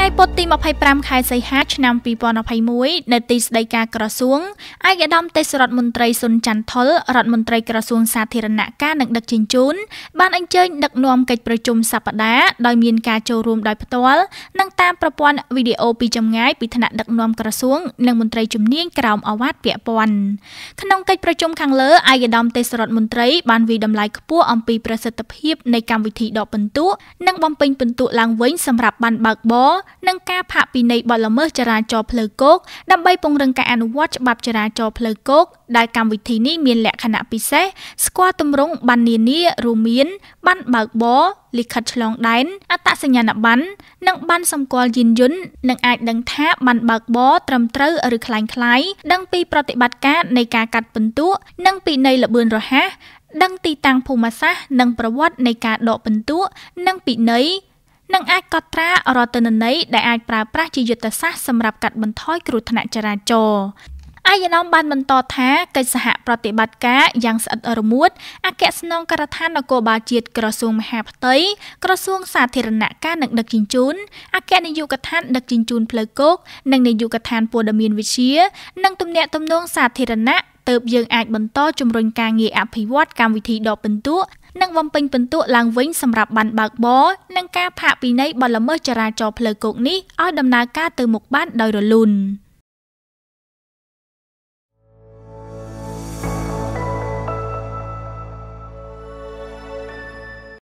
ថ្ងៃពុធទី25ខែសីហាឆ្នាំ2021នៅទីស្តីការក្រសួងឯកឧត្តមទេសរដ្ឋមន្ត្រីសុនច័ន្ទថុលរដ្ឋមន្ត្រីក្រសួងសាធារណការនិងដឹកជញ្ជូនបានអញ្ជើញដឹកនាំកិច្ចប្រជុំសប្តាហ៍ដោយមានការចូលរួមដោយផ្ទាល់និងតាមប្រព័ន្ធវីដេអូពីចម្ងាយពីថ្នាក់ដឹកនាំក្រសួងនិងមន្ត្រីជំនាញក្រោមអាវ៉ាតពាក់ព័ន្ធក្នុងកិច្ចប្រជុំខាងលើឯកឧត្តមទេសរដ្ឋមន្ត្រីបានវិតម្លៃខ្ពស់អំពីប្រសិទ្ធភាពនៃកម្មវិធីដកពិន្ទុនិងបំពេញពិន្ទុឡើងវិញសម្រាប់បានបើកបរនិងការផាកពិន័យបទល្មើសចរាចរណ៍ផ្លូវគោកដើម្បីពង្រឹងការអនុវត្តច្បាប់ចរាចរណ៍ផ្លូវគោកដែលកម្មវិធីនេះមានលក្ខណៈពិសេសស្គាល់ទម្រង់ប័ណ្ណនានារួមមានប័ណ្ណបើកបរលិខិតឆ្លងដែនអត្តសញ្ញាណប័ណ្ណនិងប័ណ្ណសម្គាល់យានយន្តនិងអាចដឹងថាប័ណ្ណបើកបរត្រឹមត្រូវឬคล้ายៗដឹងពីប្រតិបត្តិការនៃការកាត់ពិន្ទុនិងពិន័យល្បឿនរហ័សដឹងទីតាំងភូមិសាស្ត្រនិងប្រវត្តិនៃការដកពិន្ទុនិងពិន័យនិងអាចកត់ត្រារាល់ទិន្នន័យដែលអាចប្រើប្រាស់ជាយុទ្ធសាស្ត្រសម្រាប់កាត់បន្ថយគ្រោះថ្នាក់ចរាចរណ៍ឯកឧត្តមបានបន្តថាកិច្ចសហប្រតិបត្តិការយ៉ាងស្អិតរមួតអគ្គស្នងការដ្ឋាននគរបាលជាតិក្រសួងមហាផ្ទៃក្រសួងសាធារណការនិងដឹកជញ្ជូនអគ្គនាយកដ្ឋានដឹកជញ្ជូនផ្លូវគោកនិងនាយកដ្ឋានព័ត៌មានវិទ្យានិងទំនាក់ទំនងសាធារណៈទើបយើងអាចបន្តជំរុញការងារអភិវឌ្ឍកម្មវិធីដកពិន្ទុនិងបំពេញពិន្ទុឡើងវិញសម្រាប់ប័ណ្ណបើកបរនិងការផាកពិន័យបទល្មើសចរាចរណ៍ផ្លូវគោកនេះឲ្យដំណើរការទៅមុខបានដោយរលូន។